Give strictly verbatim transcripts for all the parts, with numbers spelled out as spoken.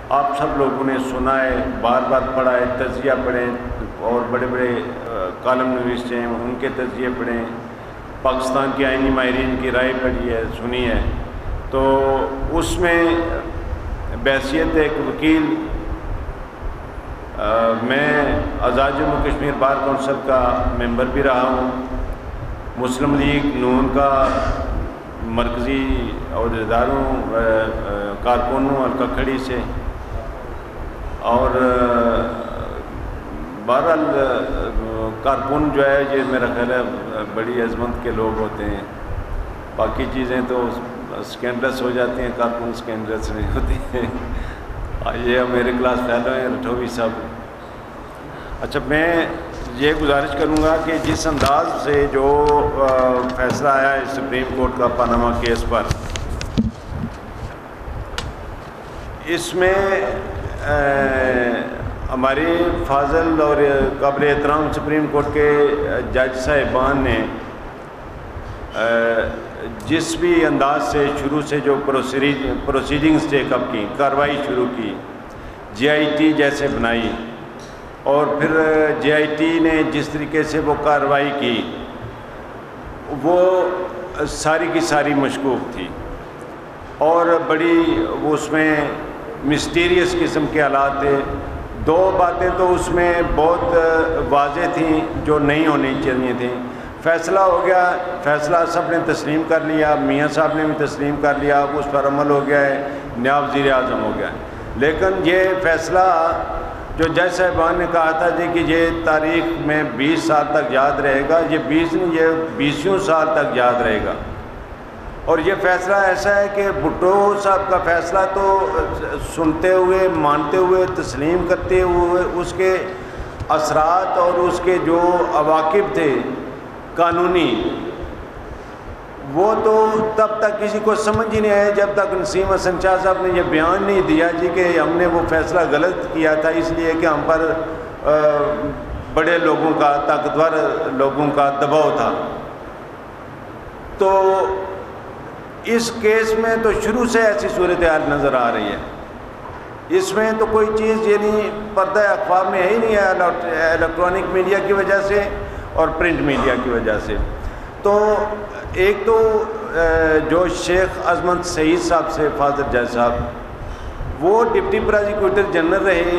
آپ سب لوگوں نے سنا ہے، بار بار پڑھا ہے، تجزیہ پڑھیں اور بڑے بڑے کالم نویس ہیں ان کے تجزیے پڑھیں، پاکستان کے آئینی ماہرین کی رائے پڑھی ہے، سنی ہے۔ تو اس میں بحیثیت ایک وکیل میں آزاد جموں کشمیر بار کونسل کا ممبر بھی رہا ہوں، مسلم لیگ نون کا مرکزی عہدیداروں کارکنوں حلقہ کھڑی سے، اور بہرحال کارکن جو ہے یہ میرا خیال ہے بڑی عظمت کے لوگ ہوتے ہیں، باقی چیزیں تو اسکینڈلس ہو جاتی ہیں، کارکن اسکینڈلس نہیں ہوتی ہیں۔ یہ میرے کلاس فیلو ہیں رٹھوی صاحب۔ اچھا، میں یہ گزارش کروں گا کہ جس انداز سے جو فیصلہ آیا ہے سپریم کورٹ کا پاناما کیس پر، اس میں ہماری فاضل اور قابل احترام سپریم کورٹ کے جج صاحبان نے جس بھی انداز سے شروع سے جو پروسیڈنگز ٹیک اپ کی، کارروائی شروع کی، جے آئی ٹی جیسے بنائی، اور پھر جے آئی ٹی نے جس طریقے سے وہ کارروائی کی وہ ساری کی ساری مشکوک تھی، اور بڑی اس میں مسٹیریس قسم کے حالات تھے۔ دو باتیں تو اس میں بہت واضح تھیں جو نہیں ہونی چاہیے تھیں۔ فیصلہ ہو گیا، فیصلہ سب نے تسلیم کر لیا، میاں صاحب نے بھی تسلیم کر لیا، اس پر عمل ہو گیا ہے، نیا وزیر اعظم ہو گیا ہے۔ لیکن یہ فیصلہ جو جج صاحبان نے کہا تھا جی کہ یہ تاریخ میں بیس سال تک یاد رہے گا، یہ بیس نہیں، یہ بیسیوں سال تک یاد رہے گا۔ اور یہ فیصلہ ایسا ہے کہ بھٹو صاحب کا فیصلہ تو سنتے ہوئے، مانتے ہوئے، تسلیم کرتے ہوئے اس کے اثرات اور اس کے جو عواقب تھے قانونی، وہ تو تب تک کسی کو سمجھ ہی نہیں آیا جب تک نسیم حسن شاہ صاحب نے یہ بیان نہیں دیا جی کہ ہم نے وہ فیصلہ غلط کیا تھا اس لیے کہ ہم پر بڑے لوگوں کا، طاقتور لوگوں کا دباؤ تھا۔ تو اس کیس میں تو شروع سے ایسی صورتحال نظر آ رہی ہے، اس میں تو کوئی چیز یعنی پردہ اخبار میں ہے ہی نہیں ہے، الیکٹرانک میڈیا کی وجہ سے اور پرنٹ میڈیا کی وجہ سے۔ تو ایک تو جو شیخ عظمت سعید صاحب سے فاضل جج صاحب، وہ ڈپٹی پرازیکیوٹر جنرل رہے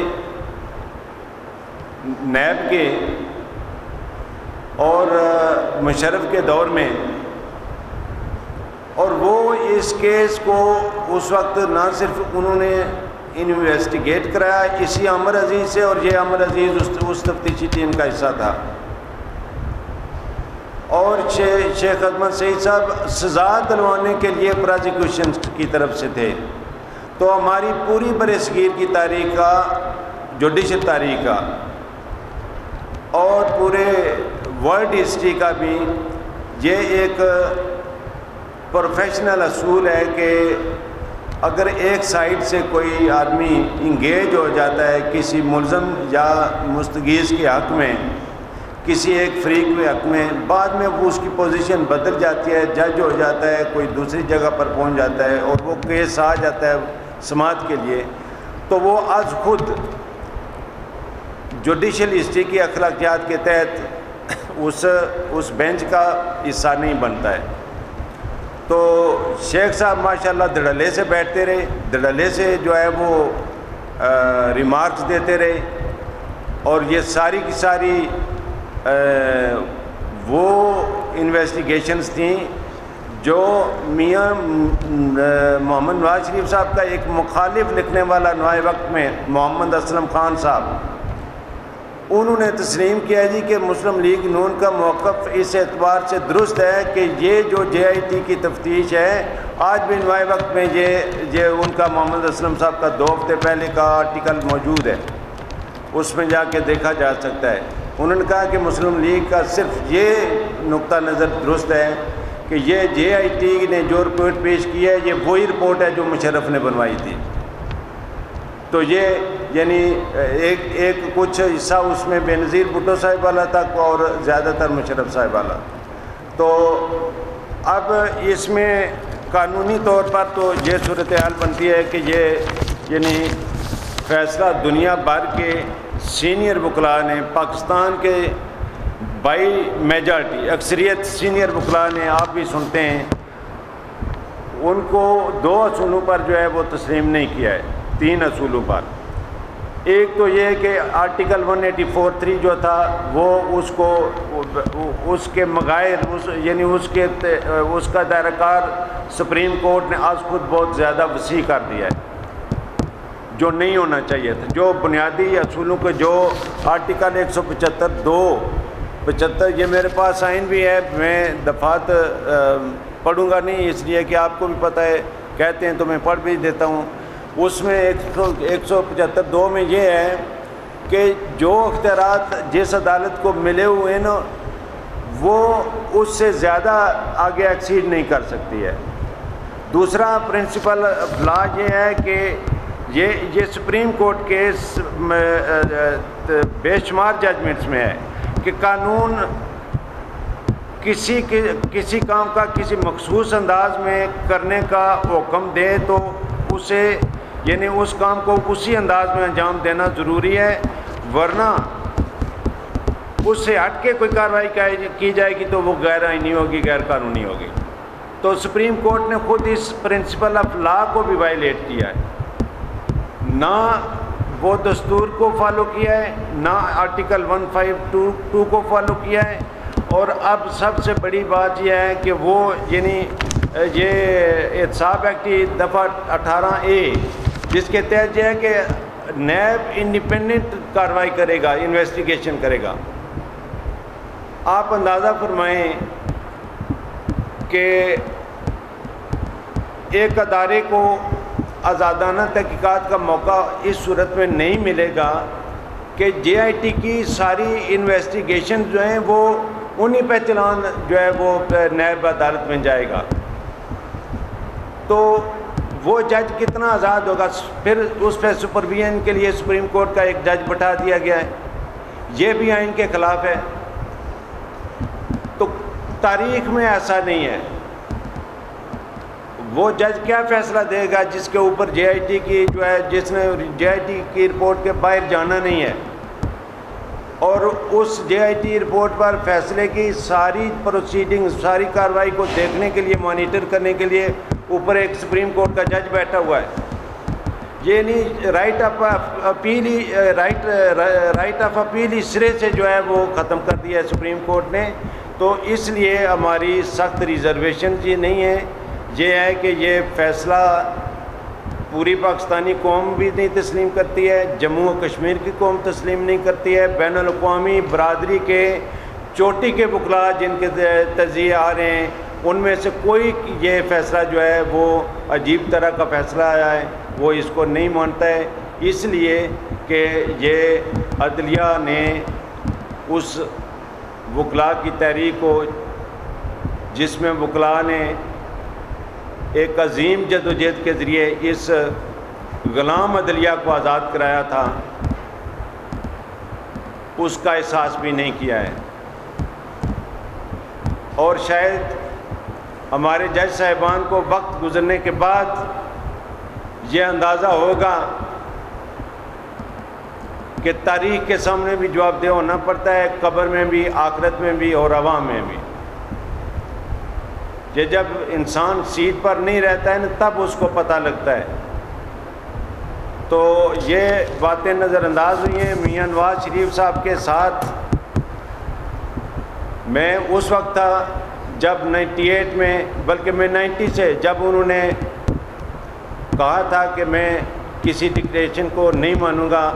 نیب کے، اور مشرف کے دور میں، اور وہ اس کیس کو اس وقت نہ صرف انہوں نے انویسٹیگیٹ کرایا اسی عامر عزیز سے، اور یہ عامر عزیز اس, اس تفتیشی ٹیم کا حصہ تھا، اور شیخ عظمت سعید صاحب سزا دلوانے کے لیے پرازیکیوشن کی طرف سے تھے۔ تو ہماری پوری برصغیر کی تاریخ کا، جوڈیشل تاریخ کا، اور پورے ورلڈ ہسٹری کا بھی یہ ایک پروفیشنل اصول ہے کہ اگر ایک سائڈ سے کوئی آدمی انگیج ہو جاتا ہے کسی ملزم یا مستغیث کے حق میں، کسی ایک فریق کے حق میں، بعد میں وہ اس کی پوزیشن بدل جاتی ہے، جج ہو جاتا ہے، کوئی دوسری جگہ پر پہنچ جاتا ہے، اور وہ کیس آ جاتا ہے سماعت کے لیے، تو وہ از خود جوڈیشل ہسٹری کی اخلاقیات کے تحت اس اس بینچ کا حصہ نہیں بنتا ہے۔ تو شیخ صاحب ماشاءاللہ دھڑلے سے بیٹھتے رہے، دھڑلے سے جو ہے وہ ریمارکس دیتے رہے، اور یہ ساری کی ساری وہ انویسٹیگیشنز تھیں جو میاں محمد نواز شریف صاحب کا ایک مخالف لکھنے والا نوائے وقت میں محمد اسلم خان صاحب، انہوں نے تسلیم کیا جی کہ مسلم لیگ نون کا موقف اس اعتبار سے درست ہے کہ یہ جو جے آئی ٹی کی تفتیش ہے، آج بھی نوائے وقت میں یہ یہ ان کا محمد اسلم صاحب کا دو ہفتے پہلے کا آرٹیکل موجود ہے، اس میں جا کے دیکھا جا سکتا ہے۔ انہوں نے کہا کہ مسلم لیگ کا صرف یہ نقطہ نظر درست ہے کہ یہ جے آئی ٹی نے جو رپورٹ پیش کی ہے یہ وہی رپورٹ ہے جو مشرف نے بنوائی تھی۔ تو یہ یعنی ایک ایک کچھ حصہ اس میں بے نظیر بھٹو صاحب والا تھا اور زیادہ تر مشرف صاحب والا۔ تو اب اس میں قانونی طور پر تو یہ صورتحال بنتی ہے کہ یہ یعنی فیصلہ دنیا بھر کے سینئر وکلاء نے، پاکستان کے بائی میجارٹی اکثریت سینئر وکلاء نے، آپ بھی سنتے ہیں، ان کو دو اصولوں پر جو ہے وہ تسلیم نہیں کیا ہے، تین اصولوں پر۔ ایک تو یہ کہ article one eighty four three جو تھا وہ اس کو اس کے مغائر اس یعنی اس کے اس کا دائرہ کار سپریم کورٹ نے آج خود بہت زیادہ وسیع کر دیا ہے، جو نہیں ہونا چاہیے تھا۔ جو بنیادی اصولوں کے جو آرٹیکل ایک سو پچہتر دو پچہتر، یہ میرے پاس آئین بھی ہے، میں دفعات پڑھوں گا نہیں اس لیے کہ آپ کو بھی پتہ ہے، کہتے ہیں تو میں پڑھ بھی دیتا ہوں۔ اس میں ایک سو ایک سو پچہتر دو میں یہ ہے کہ جو اختیارات جس عدالت کو ملے ہوئے ہیں نا وہ اس سے زیادہ آگے ایکسیڈ نہیں کر سکتی ہے۔ دوسرا پرنسپل لا یہ ہے کہ یہ یہ سپریم کورٹ کے بے شمار ججمنٹس میں ہے کہ قانون کسی کسی کام کا کسی مخصوص انداز میں کرنے کا حکم دے تو اسے یعنی اس کام کو اسی انداز میں انجام دینا ضروری ہے، ورنہ اس سے ہٹ کے کوئی کارروائی کی جائے گی تو وہ غیر آئینی ہوگی، غیر قانونی ہوگی۔ تو سپریم کورٹ نے خود اس پرنسپل آف لا کو بھی وائلیٹ کیا ہے، نہ وہ دستور کو فالو کیا ہے، نہ article one five two two کو فالو کیا ہے، اور اب سب سے بڑی بات یہ ہے کہ وہ یعنی یہ احتساب ایکٹ کی دفعہ اٹھارہ اے جس کے تحت یہ ہے کہ نیب انڈیپینڈنٹ کارروائی کرے گا، انویسٹیگیشن کرے گا۔ آپ اندازہ فرمائیں کہ ایک ادارے کو آزادانہ تحقیقات کا موقع اس صورت میں نہیں ملے گا کہ جے آئی ٹی کی ساری انویسٹیگیشن جو ہیں وہ انہی پہ چلان جو ہے وہ نیب عدالت میں جائے گا، تو وہ جج کتنا آزاد ہوگا؟ پھر اس پہ سپرویژن کے لیے سپریم کورٹ کا ایک جج بٹھا دیا گیا ہے، یہ بھی آئین کے خلاف ہے۔ تو تاریخ میں ایسا نہیں ہے، وہ جج کیا فیصلہ دے گا جس کے اوپر جے آئی ٹی کی جو ہے جس نے جے آئی ٹی کی رپورٹ کے باہر جانا نہیں ہے، اور اس جے آئی ٹی رپورٹ پر فیصلے کی ساری پروسیڈنگ ساری کارروائی کو دیکھنے کے لیے مانیٹر کرنے کے لیے اوپر ایک سپریم کورٹ کا جج بیٹھا ہوا ہے۔ یہ نہیں رائٹ آف اپیل ہی رائٹ رائٹ آف اپیل ہی سرے سے جو ہے وہ ختم کر دیا ہے سپریم کورٹ نے۔ تو اس لیے ہماری سخت ریزرویشن یہ نہیں ہے، یہ ہے کہ یہ فیصلہ پوری پاکستانی قوم بھی نہیں تسلیم کرتی ہے، جموں و کشمیر کی قوم تسلیم نہیں کرتی ہے، بین الاقوامی برادری کے چوٹی کے وکلاء جن کے تجزیے آ رہے ہیں ان میں سے کوئی یہ فیصلہ جو ہے وہ عجیب طرح کا فیصلہ آیا ہے وہ اس کو نہیں مانتا ہے، اس لیے کہ یہ عدلیہ نے اس وکلاء کی تحریک کو جس میں وکلاء نے ایک عظیم جدوجہد کے ذریعے اس غلام عدلیہ کو آزاد کرایا تھا، اس کا احساس بھی نہیں کیا ہے۔ اور شاید ہمارے جج صاحبان کو وقت گزرنے کے بعد یہ اندازہ ہوگا کہ تاریخ کے سامنے بھی جواب دہ ہونا پڑتا ہے، قبر میں بھی، آخرت میں بھی اور عوام میں بھی۔ یہ جب انسان سیٹ پر نہیں رہتا ہے نا تب اس کو پتہ لگتا ہے۔ تو یہ باتیں نظر انداز ہوئی ہیں۔ میاں نواز شریف صاحب کے ساتھ میں اس وقت تھا جب نائنٹی ایٹ میں، بلکہ میں نائنٹی سے جب انہوں نے کہا تھا کہ میں کسی ڈکٹیشن کو نہیں مانوں گا،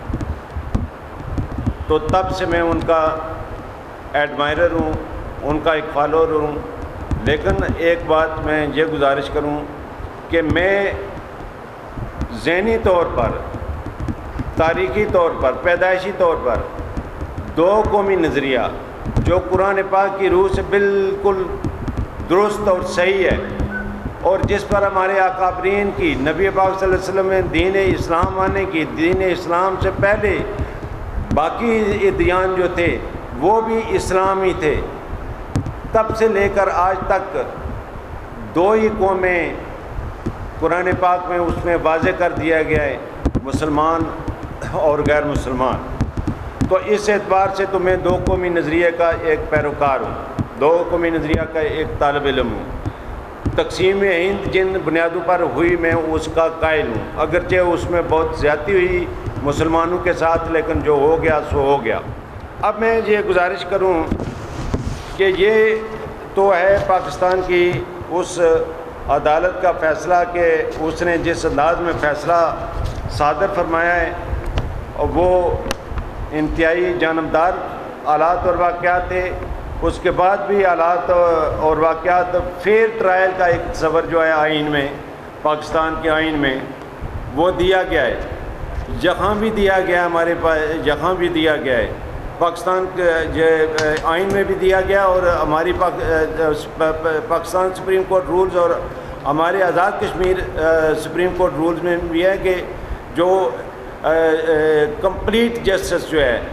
تو تب سے میں ان کا ایڈمائرر ہوں، ان کا ایک فالوور ہوں۔ لیکن ایک بات میں یہ گزارش کروں کہ میں ذہنی طور پر، تاریخی طور پر، پیدائشی طور پر دو قومی نظریہ جو قرآن پاک کی روح سے بالکل درست اور صحیح ہے، اور جس پر ہمارے اکابرین کی، نبی پاک صلی اللہ علیہ وسلم میں دین اسلام آنے کی، دین اسلام سے پہلے باقی ادیان جو تھے وہ بھی اسلام ہی تھے، تب سے لے کر آج تک دو ہی قومیں قرآن پاک میں اس میں واضح کر دیا گیا ہے مسلمان اور غیر مسلمان. تو اس اعتبار سے تو میں دو قومی نظریے کا ایک پیروکار ہوں، دو قومی نظریہ کا ایک طالب علم ہوں. تقسیم ہند جن بنیادوں پر ہوئی میں اس کا قائل ہوں، اگرچہ اس میں بہت زیادتی ہوئی مسلمانوں کے ساتھ، لیکن جو ہو گیا سو ہو گیا. اب میں یہ گزارش کروں کہ یہ تو ہے پاکستان کی اس عدالت کا فیصلہ کہ اس نے جس انداز میں فیصلہ صادر فرمایا ہے وہ انتہائی جانبدار حالات اور واقعات تھے. اس کے بعد بھی حالات اور واقعات فیئر ٹرائل کا ایک تصور جو ہے آئین میں، پاکستان کے آئین میں وہ دیا گیا ہے. جہاں بھی دیا گیا ہمارے پاس، جہاں بھی دیا گیا ہے پاکستان کے آئین میں بھی دیا گیا، اور ہماری پاکستان سپریم کورٹ رولز اور ہمارے Azad Kashmir supreme court rules میں بھی ہے کہ جو کمپلیٹ جسٹس جو ہے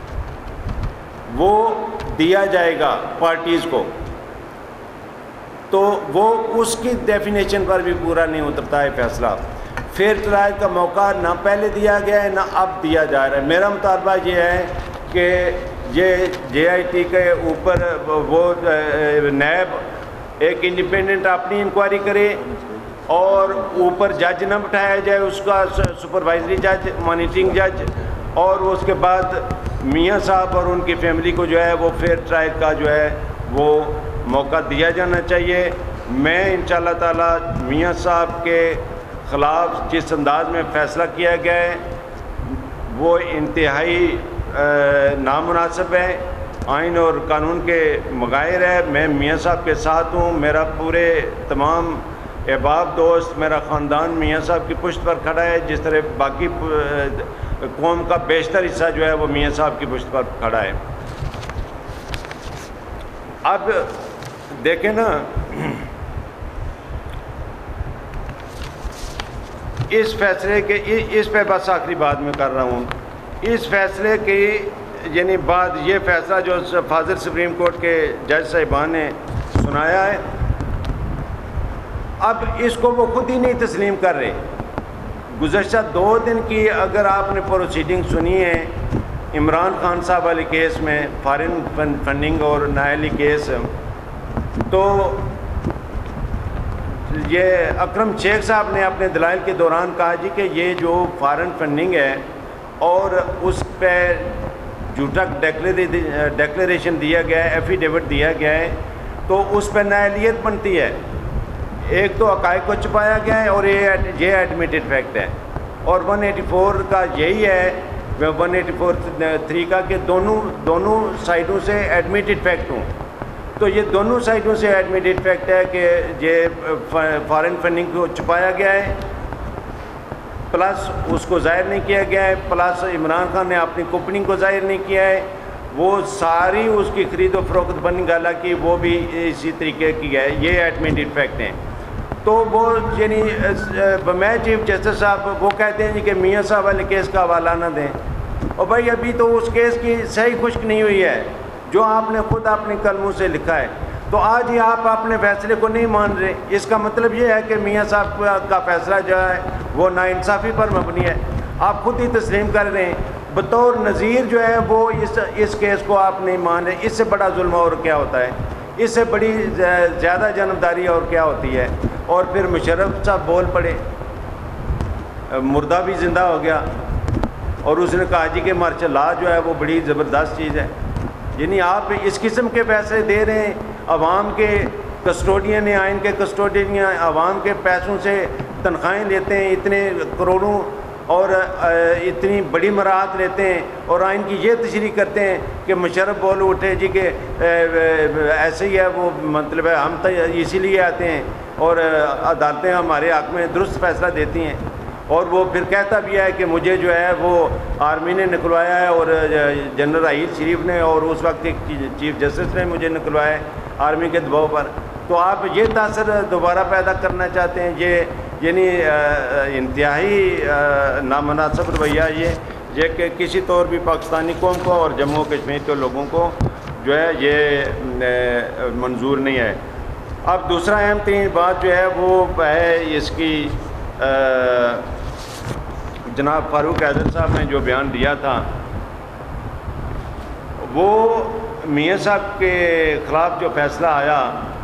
وہ دیا جائے گا پارٹیز کو. تو وہ اس کی ڈیفینیشن پر بھی پورا نہیں اترتا ہے فیصلہ. فیئر ٹرائل کا موقع نہ پہلے دیا گیا ہے نہ اب دیا جا رہا ہے. میرا مطالبہ یہ ہے کہ یہ جے آئی ٹی کے اوپر وہ نیب ایک انڈیپینڈنٹ اپنی انکوائری کرے اور اوپر جج نہ بٹھایا جائے، اس کا سپروائزری جج، مانیٹرنگ جج، اور اس کے بعد میاں صاحب اور ان کی فیملی کو جو ہے وہ فیئر ٹرائل کا جو ہے وہ موقع دیا جانا چاہیے. میں انشاءاللہ تعالی میاں صاحب کے خلاف جس انداز میں فیصلہ کیا گیا ہے وہ انتہائی نامناسب ہے، آئین اور قانون کے مغائر ہے. میں میاں صاحب کے ساتھ ہوں، میرا پورے تمام احباب دوست، میرا خاندان میاں صاحب کی پشت پر کھڑا ہے، جس طرح باقی قوم کا بیشتر حصہ جو ہے وہ میاں صاحب کی پشت پر کھڑا ہے. اب دیکھیں نا، اس فیصلے کے اس پہ بس آخری بات میں کر رہا ہوں. اس فیصلے کی یعنی بعد یہ فیصلہ جو فاضل سپریم کورٹ کے جج صاحبان نے سنایا ہے، اب اس کو وہ خود ہی نہیں تسلیم کر رہے. گزشتہ دو دن کی اگر آپ نے پروسیڈنگ سنی ہے عمران خان صاحب والے کیس میں، فارن فنڈنگ اور نااہلی کیس، تو یہ اکرم شیخ صاحب نے اپنے دلائل کے دوران کہا جی کہ یہ جو فارن فنڈنگ ہے اور اس پہ جھوٹا ڈیکلیریشن دیا گیا ہے، ایفیڈیوٹ دیا گیا ہے، تو اس پہ نااہلیت بنتی ہے. ایک تو حقائق کو چھپایا گیا ہے اور یہ ایڈمیٹڈ فیکٹ ہے. اور ون ایٹی فور کا یہی ہے، ون ایٹی فور تھری کا، کہ دونوں دونوں سائڈوں سے ایڈمیٹڈ فیکٹ ہوں. تو یہ دونوں سائڈوں سے ایڈمیٹڈ فیکٹ ہے کہ یہ فارن فنڈنگ کو چھپایا گیا ہے، پلس اس کو ظاہر نہیں کیا گیا ہے، پلس عمران خان نے اپنی کمپنی کو ظاہر نہیں کیا ہے. وہ ساری اس کی خرید و فروخت بنی گالا کی وہ بھی اسی طریقے کی ہے. یہ ایڈمیٹڈ فیکٹ ہیں. تو وہ یعنی میں چیف جسٹس صاحب وہ کہتے ہیں جی کہ میاں صاحب والے کیس کا حوالہ نہ دیں. اور بھائی ابھی تو اس کیس کی صحیح خشک نہیں ہوئی ہے جو آپ نے خود اپنے قلموں سے لکھا ہے. تو آج ہی آپ اپنے فیصلے کو نہیں مان رہے. اس کا مطلب یہ ہے کہ میاں صاحب کا فیصلہ جو ہے وہ ناانصافی پر مبنی ہے. آپ خود ہی تسلیم کر رہے ہیں. بطور نظیر جو ہے وہ اس اس کیس کو آپ نہیں مان رہے. اس سے بڑا ظلم اور کیا ہوتا ہے؟ اس سے بڑی زیادہ جانبداری اور کیا ہوتی ہے؟ اور پھر مشرف صاحب بول پڑے، مردہ بھی زندہ ہو گیا، اور اس نے کہا جی کہ مارشل لا جو ہے وہ بڑی زبردست چیز ہے. یعنی آپ اس قسم کے فیصلے دے رہے ہیں. عوام کے کسٹوڈین ہیں، آئین کے کسٹوڈین ہیں، عوام کے پیسوں سے تنخواہیں لیتے ہیں اتنے کروڑوں اور اتنی بڑی مراحت لیتے ہیں، اور آئین کی یہ تشریح کرتے ہیں کہ مشرف بول اٹھے جی کہ ایسے ہی ہے، وہ مطلب ہے ہم تو اسی لیے آتے ہیں اور عدالتیں ہمارے حق میں درست فیصلہ دیتی ہیں. اور وہ پھر کہتا بھی ہے کہ مجھے جو ہے وہ آرمی نے نکلوایا ہے اور جنرل راحیل شریف نے اور اس وقت چیف جسٹس نے مجھے نکلوایا ہے آرمی کے دباؤ پر. تو آپ یہ تاثر دوبارہ پیدا کرنا چاہتے ہیں. یہ یعنی انتہائی نامناسب رویہ یہ یہ کہ کسی طور بھی پاکستانی قوم کو اور جموں کشمیر کے لوگوں کو جو ہے یہ منظور نہیں ہے. اب دوسرا اہم ترین بات جو ہے وہ ہے اس کی جناب فاروق حیدر صاحب نے جو بیان دیا تھا وہ میاں صاحب کے خلاف جو فیصلہ آیا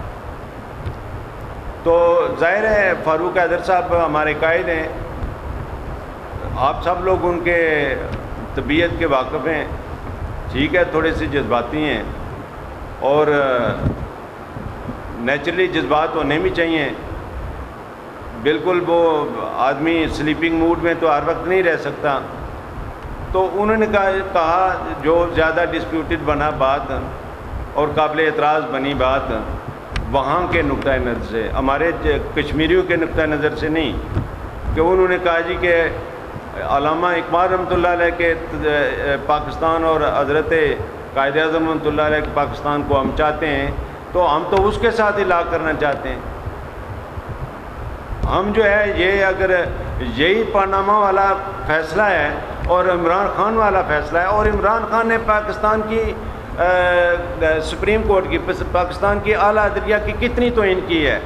تو ظاہر ہے فاروق حیدر صاحب ہمارے قائد ہیں، آپ سب لوگ ان کے طبیعت کے واقف ہیں، ٹھیک ہے تھوڑے سے جذباتی ہیں اور نیچرلی جذبات ہونے بھی چاہیے، بالکل وہ آدمی سلیپنگ موڈ میں تو ہر وقت نہیں رہ سکتا۔ تو انہوں نے کہا جو زیادہ ڈسپیوٹڈ بنا بات اور قابل اعتراض بنی بات وہاں کے نقطۂ نظر سے، ہمارے کشمیریوں کے نقطۂ نظر سے نہیں، کہ انہوں نے کہا جی کہ علامہ اقبال رحمۃ اللہ علیہ کے پاکستان اور حضرت قائد اعظم رحمۃ اللہ علیہ کے پاکستان کو ہم چاہتے ہیں تو ہم تو اس کے ساتھ ہی لا کرنا چاہتے ہیں۔ ہم جو ہے یہ اگر یہی پاناما والا فیصلہ ہے اور عمران خان والا فیصلہ ہے، اور عمران خان نے پاکستان کی سپریم کورٹ کی پاکستان کی اعلیٰ عدلیہ کی کتنی توہین کی ہے،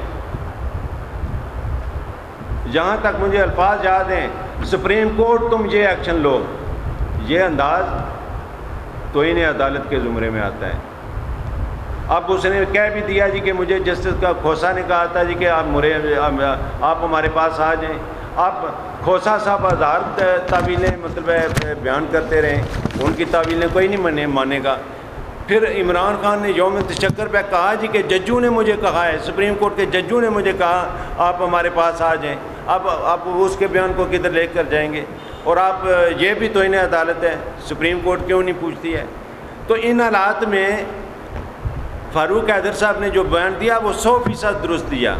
جہاں تک مجھے الفاظ یاد ہیں سپریم کورٹ تم یہ ایکشن لو، یہ انداز توہین عدالت کے زمرے میں آتا ہے۔ اب اس نے کہہ بھی دیا جی کہ مجھے جسٹس کا کھوسا نے کہا تھا جی کہ آپ مرے آپ ہمارے پاس آ جائیں، آپ کھوسا صاحب ہزار تعویلیں مطلب بیان کرتے رہیں، ان کی تعویلیں کوئی نہیں مانے مانے گا۔ پھر عمران خان نے یوم تشکر پہ کہا جی کہ ججوں نے مجھے کہا ہے، سپریم کورٹ کے ججوں نے مجھے کہا آپ ہمارے پاس آ جائیں، اب آپ اس کے بیان کو کدھر لے کر جائیں گے؟ اور آپ یہ بھی توہین عدالت ہے، سپریم کورٹ کیوں نہیں پوچھتی ہے؟ تو ان حالات میں فاروق حیدر صاحب نے جو بیان دیا وہ سو فیصد درست دیا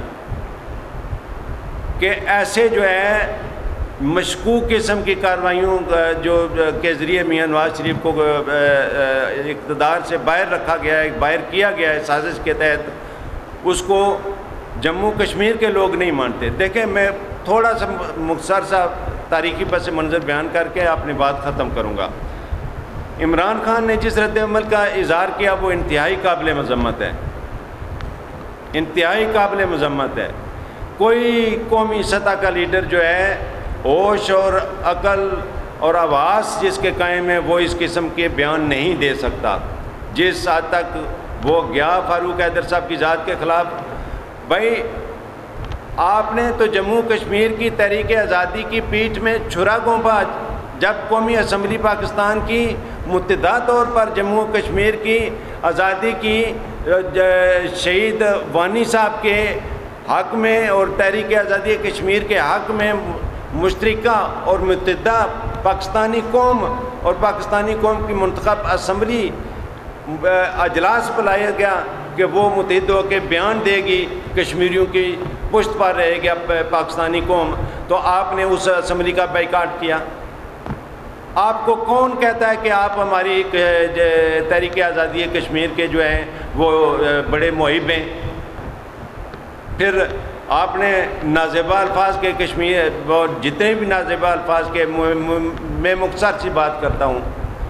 کہ ایسے جو ہے مشکوک قسم کی کارروائیوں جو کے ذریعے میاں نواز شریف کو اقتدار سے باہر رکھا گیا ہے، باہر کیا گیا ہے سازش کے تحت، اس کو جموں کشمیر کے لوگ نہیں مانتے۔ دیکھیں میں تھوڑا سا مختصر سا تاریخی پس منظر بیان کر کے اپنی بات ختم کروں گا۔ عمران خان نے جس رد عمل کا اظہار کیا وہ انتہائی قابل مذمت ہے، انتہائی قابل مذمت ہے۔ کوئی قومی سطح کا لیڈر جو ہے ہوش اور عقل اور حواس جس کے قائم ہے وہ اس قسم کے بیان نہیں دے سکتا، جس حد تک وہ گیا فاروق حیدر صاحب کی ذات کے خلاف۔ بھائی آپ نے تو جموں کشمیر کی تحریک آزادی کی پیٹھ میں چھرا گونبا، جب قومی اسمبلی پاکستان کی متحدہ طور پر جموں کشمیر کی آزادی کی شہید وانی صاحب کے حق میں اور تحریک آزادی کشمیر کے حق میں مشترکہ اور متحدہ پاکستانی قوم اور پاکستانی قوم کی منتخب اسمبلی اجلاس بلایا گیا کہ وہ متحد ہو کے بیان دے گی، کشمیریوں کی پشت پر رہے گی اب پاکستانی قوم، تو آپ نے اس اسمبلی کا بائیکاٹ کیا۔ آپ کو کون کہتا ہے کہ آپ ہماری تحریک آزادی کشمیر کے جو ہیں وہ بڑے محب ہیں؟ پھر آپ نے نازیبہ الفاظ کے کشمیر جتنے بھی نازیبہ الفاظ کے میں مختصر سی بات کرتا ہوں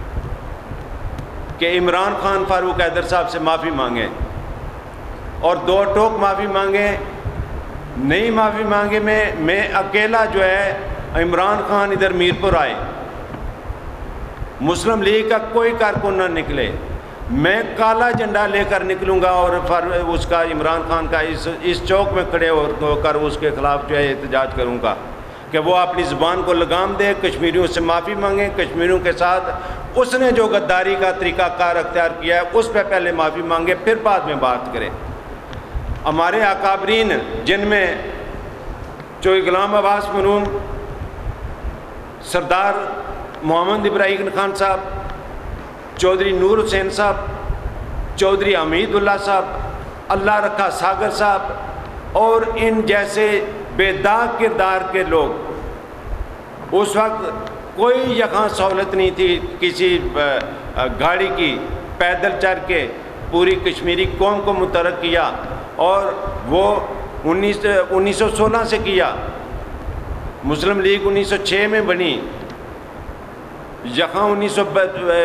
کہ عمران خان فاروق حیدر صاحب سے معافی مانگیں اور دو ٹوک معافی مانگیں، نہیں معافی مانگے میں میں اکیلا جو ہے عمران خان ادھر میرپور آئے، مسلم لیگ کا کوئی کارکن نہ نکلے، میں کالا جھنڈا لے کر نکلوں گا اور اس کا عمران خان کا اس اس چوک میں کھڑے ہو کر اس کے خلاف جو ہے احتجاج کروں گا کہ وہ اپنی زبان کو لگام دے، کشمیریوں سے معافی مانگیں، کشمیریوں کے ساتھ اس نے جو غداری کا طریقہ کار اختیار کیا ہے اس پہ پہلے معافی مانگے پھر بعد میں بات کریں۔ ہمارے اکابرین جن میں چوہے غلام عباس مرحوم، سردار محمد ابراہیم خان صاحب، چودھری نور حسین صاحب، چودھری حمید اللہ صاحب، اللہ رکھا ساگر صاحب اور ان جیسے بے داغ کردار کے لوگ، اس وقت کوئی یہاں سہولت نہیں تھی کسی گاڑی کی، پیدل چل کے پوری کشمیری قوم کو متحرک کیا اور وہ انیس انیس سو سولہ سے کیا، مسلم لیگ انیس سو چھ میں بنی، یہاں انیس سو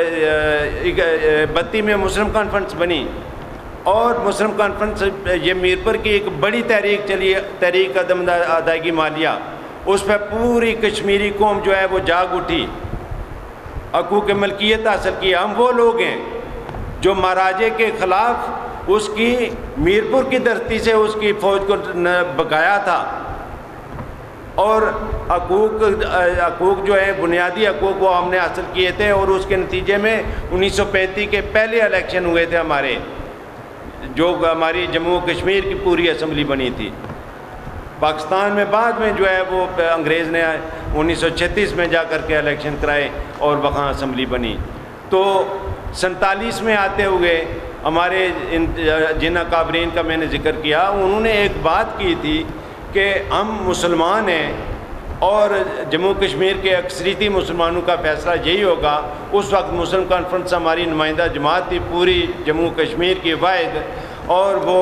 بتی میں مسلم کانفرنس بنی اور مسلم کانفرنس یہ میرپور کی ایک بڑی تحریک چلی، تحریک عدم ادائیگی مالیہ، اس پہ پوری کشمیری قوم جو ہے وہ جاگ اٹھی، حقوق ملکیت حاصل کی۔ ہم وہ لوگ ہیں جو مہاراجے کے خلاف اس کی میرپور کی دھرتی سے اس کی فوج کو بگایا تھا، اور حقوق حقوق جو ہے بنیادی حقوق وہ ہم نے حاصل کیے تھے، اور اس کے نتیجے میں انیس سو پینتیس کے پہلے الیکشن ہوئے تھے ہمارے، جو ہماری جموں کشمیر کی پوری اسمبلی بنی تھی۔ پاکستان میں بعد میں جو ہے وہ انگریز نے انیس سو چھتیس میں جا کر کے الیکشن کرائے اور وہاں اسمبلی بنی۔ تو سینتالیس میں آتے ہوئے ہمارے جن اکابرین کا میں نے ذکر کیا، انہوں نے ایک بات کی تھی کہ ہم مسلمان ہیں اور جموں کشمیر کے اکثریتی مسلمانوں کا فیصلہ یہی ہوگا۔ اس وقت مسلم کانفرنس ہماری نمائندہ جماعت تھی پوری جموں کشمیر کی واحد، اور وہ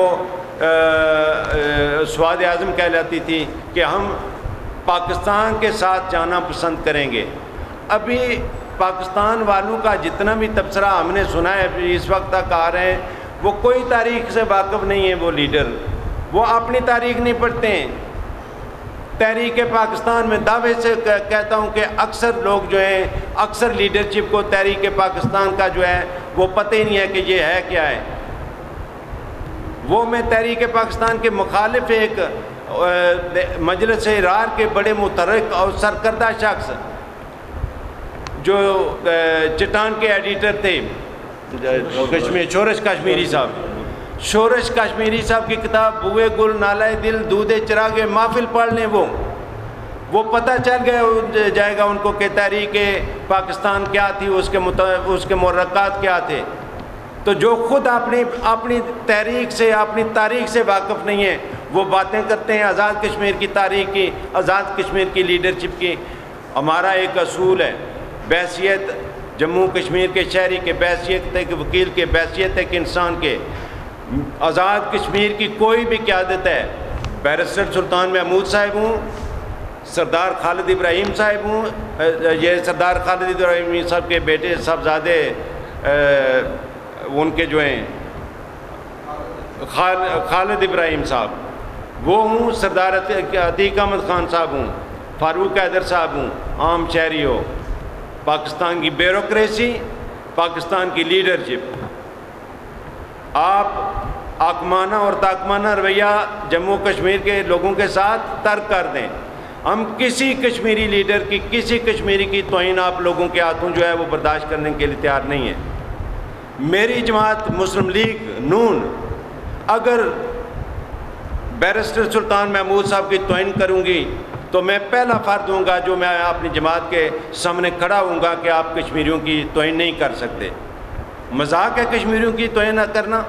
سواد اعظم کہلاتی تھی کہ ہم پاکستان کے ساتھ جانا پسند کریں گے۔ ابھی پاکستان والوں کا جتنا بھی تبصرہ ہم نے سنا ہے اس وقت تک آ رہے ہیں، وہ کوئی تاریخ سے واقف نہیں ہے، وہ لیڈر وہ اپنی تاریخ نہیں پڑھتے ہیں۔ تحریک پاکستان میں دعوے سے کہتا ہوں کہ اکثر لوگ جو ہیں، اکثر لیڈرشپ کو تحریک پاکستان کا جو ہے وہ پتہ ہی نہیں ہے کہ یہ ہے کیا ہے۔ وہ میں تحریک پاکستان کے مخالف ایک مجلس ارار کے بڑے متحرک اور سرکردہ شخص جو چٹان کے ایڈیٹر تھے کشمیر شورش کشمیری صاحب شورش کشمیری صاحب کی کتاب بوئے گل نالائے دل دودے چراغے محفل پڑھ لیں، وہ وہ پتہ چل گیا جائے گا ان کو کہ تحریک پاکستان کیا تھی، اس کے اس کے محرکات کیا تھے۔ تو جو خود اپنی اپنی تحریک سے اپنی تاریخ سے واقف نہیں ہے، وہ باتیں کرتے ہیں آزاد کشمیر کی تاریخ کی، آزاد کشمیر کی لیڈرشپ کی۔ ہمارا ایک اصول ہے، بحیثیت جموں کشمیر کے شہری کے، بحیثیت ایک وکیل کے، بحیثیت ایک انسان کے، آزاد کشمیر کی کوئی بھی قیادت ہے، بیرسٹر سلطان محمود صاحب ہوں، سردار خالد ابراہیم صاحب ہوں، یہ سردار خالد ابراہیم صاحب کے بیٹے صاحبزادے ان کے جو ہیں خالد ابراہیم صاحب وہ ہوں، سردار عتیق احمد خان صاحب ہوں، فاروق حیدر صاحب ہوں، عام شہری ہو، پاکستان کی بیوروکریسی، پاکستان کی لیڈرشپ، آپ حاکمانہ اور طاقمانہ رویہ جموں کشمیر کے لوگوں کے ساتھ ترک کر دیں۔ ہم کسی کشمیری لیڈر کی، کسی کشمیری کی توہین آپ لوگوں کے ہاتھوں جو ہے وہ برداشت کرنے کے لیے تیار نہیں ہے۔ میری جماعت مسلم لیگ نون اگر بیرسٹر سلطان محمود صاحب کی توہین کروں گی تو میں پہلا فرد ہوں گا جو میں اپنی جماعت کے سامنے کھڑا ہوں گا کہ آپ کشمیریوں کی توہین نہیں کر سکتے۔ مذاق ہے کشمیریوں کی توہین نہ کرنا۔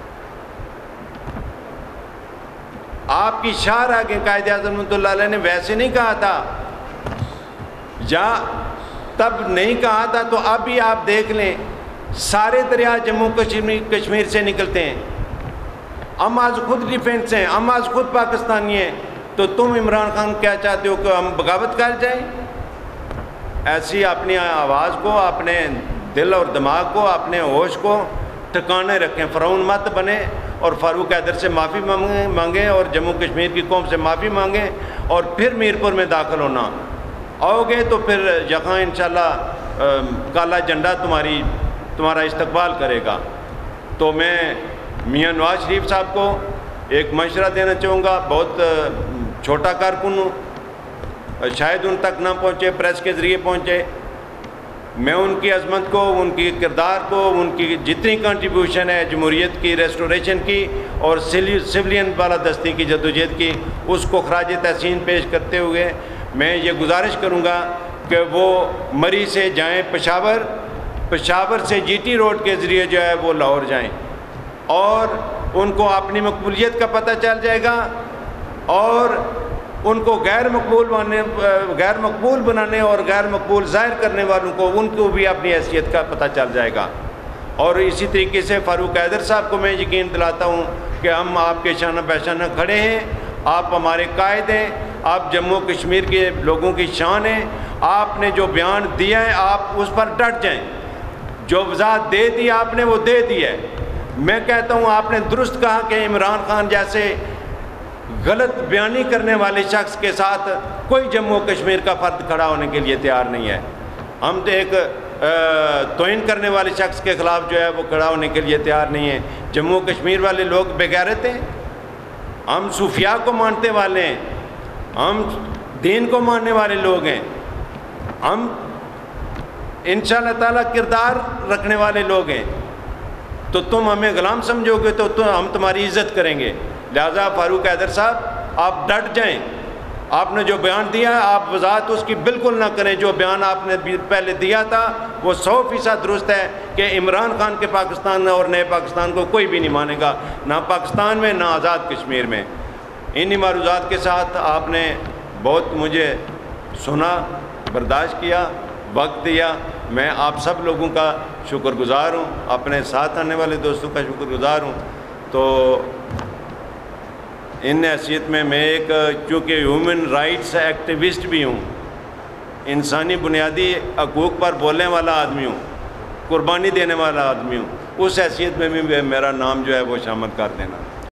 آپ کی شاہ آگے قائد اعظم رحمۃ اللہ علیہ نے ویسے نہیں کہا تھا، یا تب نہیں کہا تھا تو اب بھی آپ دیکھ لیں، سارے دریا جموں کشمیر سے نکلتے ہیں۔ ہم آج خود ڈیفینس ہیں، ہم آج خود پاکستانی ہیں، تو تم عمران خان کیا چاہتے ہو کہ ہم بغاوت کر جائیں؟ ایسی اپنی آواز کو، اپنے دل اور دماغ کو، اپنے ہوش کو ٹھکانے رکھیں، فرعون مت بنے، اور فاروق حیدر سے معافی مانگیں اور جموں کشمیر کی قوم سے معافی مانگیں، اور پھر میرپور میں داخل ہونا۔ آؤ گے تو پھر یہاں انشاءاللہ کالا جھنڈا تمہاری تمہارا استقبال کرے گا۔ تو میں میاں نواز شریف صاحب کو ایک مشورہ دینا چاہوں گا، بہت چھوٹا کارکن ہوں، شاید ان تک نہ پہنچے، پریس کے ذریعے پہنچے۔ میں ان کی عظمت کو، ان کی کردار کو، ان کی جتنی کنٹریبیوشن ہے جمہوریت کی ریسٹوریشن کی اور سویلین بالادستی کی جدوجہد کی، اس کو خراج تحسین پیش کرتے ہوئے میں یہ گزارش کروں گا کہ وہ مری سے جائیں پشاور، پشاور سے جی ٹی روڈ کے ذریعے جو ہے وہ لاہور جائیں، اور ان کو اپنی مقبولیت کا پتہ چل جائے گا، اور ان کو غیر مقبول بنانے غیر مقبول بنانے اور غیر مقبول ظاہر کرنے والوں کو ان کو بھی اپنی حیثیت کا پتہ چل جائے گا۔ اور اسی طریقے سے فاروق حیدر صاحب کو میں یقین دلاتا ہوں کہ ہم آپ کے شانہ بشانہ کھڑے ہیں، آپ ہمارے قائد ہیں، آپ جموں کشمیر کے لوگوں کی شان ہیں، آپ نے جو بیان دیا ہے آپ اس پر ڈٹ جائیں، جو وضاحت دے دی آپ نے وہ دے دی ہے۔ میں کہتا ہوں آپ نے درست کہا کہ عمران خان جیسے غلط بیانی کرنے والے شخص کے ساتھ کوئی جموں و کشمیر کا فرد کھڑا ہونے کے لیے تیار نہیں ہے. ہم تو ایک توہین کرنے والے شخص کے خلاف جو ہے وہ کھڑا ہونے کے لیے تیار نہیں ہیں. جموں و کشمیر والے لوگ بے غیرت ہیں. ہم صوفیاء کو مانتے والے ہیں, ہم دین کو ماننے والے لوگ ہیں, ہم انشاءاللہ تعالیٰ کردار رکھنے والے لوگ ہیں. تو تم ہمیں غلام سمجھو گے تو ہم تمہاری عزت کریں گے. لہذا فاروق حیدر صاحب آپ ڈٹ جائیں. آپ نے جو بیان دیا ہے آپ وضاحت اس کی بالکل نہ کریں. جو بیان آپ نے پہلے دیا تھا وہ سو فیصد درست ہے کہ عمران خان کے پاکستان اور نئے پاکستان کو کوئی بھی نہیں مانے گا, نہ پاکستان میں نہ آزاد کشمیر میں. انہی معروضات کے ساتھ آپ نے بہت مجھے سنا, برداشت کیا, وقت دیا. میں آپ سب لوگوں کا شکر گزار ہوں, اپنے ساتھ آنے والے دوستوں کا شکر گزار ہوں. تو ان حیثیت میں میں ایک چونکہ ہیومن رائٹس ایکٹیوسٹ بھی ہوں, انسانی بنیادی حقوق پر بولنے والا آدمی ہوں, قربانی دینے والا آدمی ہوں, اس حیثیت میں بھی میرا نام جو ہے وہ شامل کر دینا.